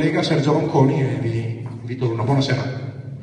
Collega Sergio Ronconi e vi do una buonasera.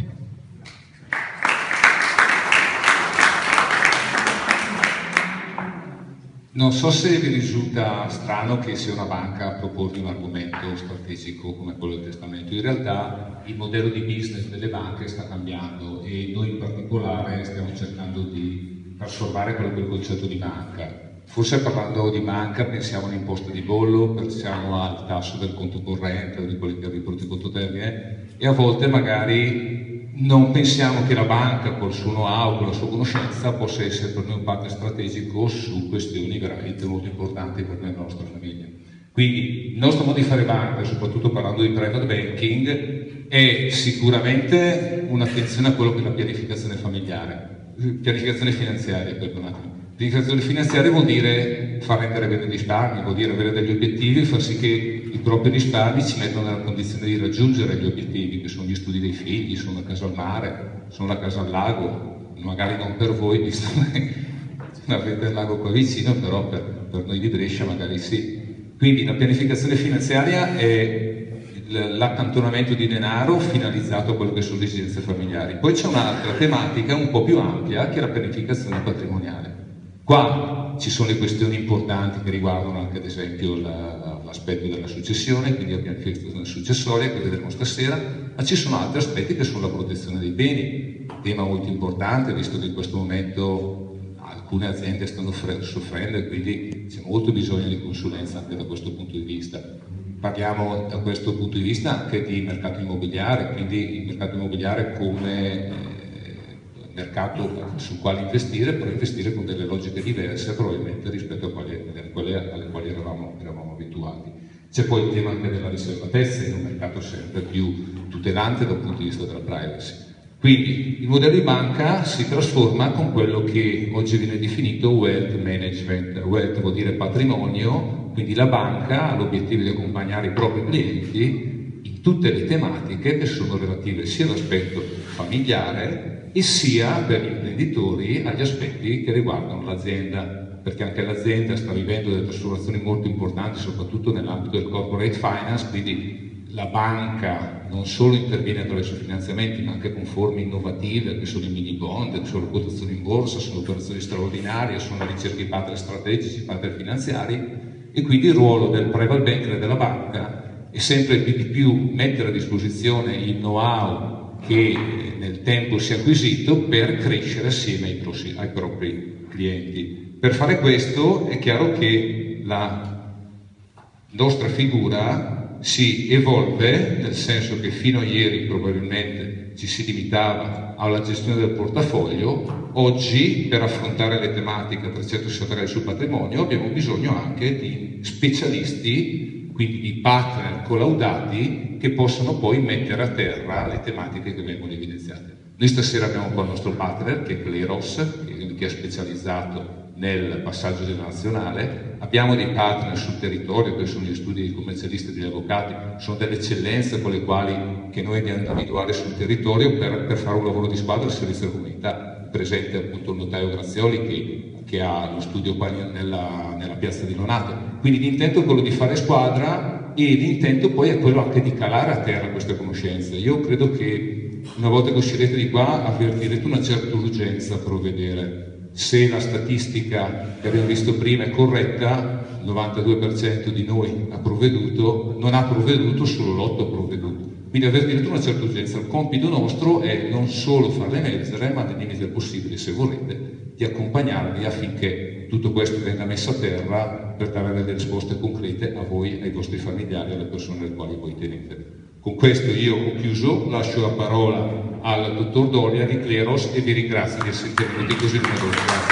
Non so se vi risulta strano che sia una banca a proporvi un argomento strategico come quello del testamento. In realtà il modello di business delle banche sta cambiando e noi in particolare stiamo cercando di trasformare quello che è il concetto di banca. Forse parlando di banca pensiamo all'imposta di bollo, pensiamo al tasso del conto corrente, di quelli che riporti conto termine, e a volte magari non pensiamo che la banca col suo know-how, con la sua conoscenza possa essere per noi un partner strategico su questioni veramente molto importanti per noi e la nostra famiglia. Quindi il nostro modo di fare banca, soprattutto parlando di private banking, è sicuramente un'attenzione a quello che è la pianificazione familiare, pianificazione finanziaria, perdonatemi. Pianificazione finanziaria vuol dire far rendere bene i risparmi, vuol dire avere degli obiettivi e far sì che i propri risparmi ci mettano nella condizione di raggiungere gli obiettivi, che sono gli studi dei figli, sono la casa al mare, sono la casa al lago, magari non per voi, visto che non avete il lago qua vicino, però per noi di Brescia magari sì. Quindi la pianificazione finanziaria è l'accantonamento di denaro finalizzato a quello che sono le esigenze familiari. Poi c'è un'altra tematica un po' più ampia che è la pianificazione patrimoniale. Qua ci sono le questioni importanti che riguardano anche ad esempio l'aspetto della successione, quindi la pianificazione successoria che vedremo stasera, ma ci sono altri aspetti che sono la protezione dei beni, tema molto importante visto che in questo momento alcune aziende stanno soffrendo e quindi c'è molto bisogno di consulenza anche da questo punto di vista. Parliamo da questo punto di vista anche di mercato immobiliare, quindi il mercato immobiliare come mercato sul quale investire, però investire con delle logiche diverse probabilmente rispetto a quelle alle quali eravamo abituati. C'è poi il tema anche della riservatezza in un mercato sempre più tutelante dal punto di vista della privacy. Quindi il modello di banca si trasforma con quello che oggi viene definito wealth management. Wealth vuol dire patrimonio, quindi la banca ha l'obiettivo di accompagnare i propri clienti in tutte le tematiche che sono relative sia all'aspetto familiare e sia per gli imprenditori agli aspetti che riguardano l'azienda, perché anche l'azienda sta vivendo delle trasformazioni molto importanti, soprattutto nell'ambito del corporate finance, quindi la banca non solo interviene attraverso finanziamenti, ma anche con forme innovative, che sono i mini bond, che sono le quotazioni in borsa, sono operazioni straordinarie, sono la ricerca di partner strategici, partner finanziari, e quindi il ruolo del private banker e della banca è sempre più di più mettere a disposizione il know-how che nel tempo si è acquisito per crescere assieme ai propri clienti. Per fare questo è chiaro che la nostra figura si evolve, nel senso che fino a ieri probabilmente ci si limitava alla gestione del portafoglio. Oggi, per affrontare le tematiche a 360 gradi sul patrimonio, abbiamo bisogno anche di specialisti, quindi di partner collaudati che possano poi mettere a terra le tematiche che vengono evidenziate. Noi stasera abbiamo qua il nostro partner che è Kleros, che è specializzato nel passaggio generazionale. Abbiamo dei partner sul territorio che sono gli studi dei commercialisti e degli avvocati, sono delle eccellenze con le quali che noi andiamo a individuare sul territorio per fare un lavoro di squadra al servizio della comunità. Presente appunto il notaio Grazioli che ha lo studio qua nella piazza di Lonato. Quindi l'intento è quello di fare squadra e l'intento poi è quello anche di calare a terra queste conoscenze. Io credo che una volta che uscirete di qua avvertirete una certa urgenza a provvedere. Se la statistica che abbiamo visto prima è corretta, il 92% di noi ha provveduto, non ha provveduto, solo l'8% ha provveduto. Quindi avvertirete una certa urgenza. Il compito nostro è non solo farle emergere, ma nei limiti del possibile, se volete, di accompagnarvi affinché tutto questo venga messo a terra per dare delle risposte concrete a voi, ai vostri familiari, alle persone alle quali voi tenete. Con questo io ho chiuso, lascio la parola al dottor Doria di Kleros e vi ringrazio di essere venuti così numerosi.